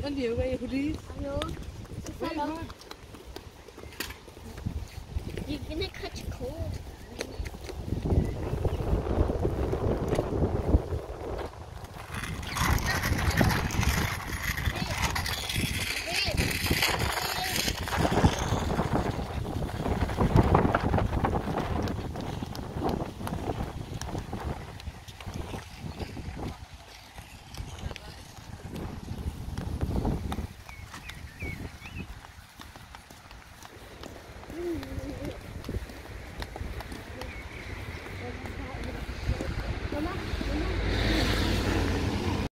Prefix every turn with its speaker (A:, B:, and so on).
A: And you, where hoodies?
B: Hello. It's a
A: Very
B: fellow.
A: good.
B: You're gonna catch cold.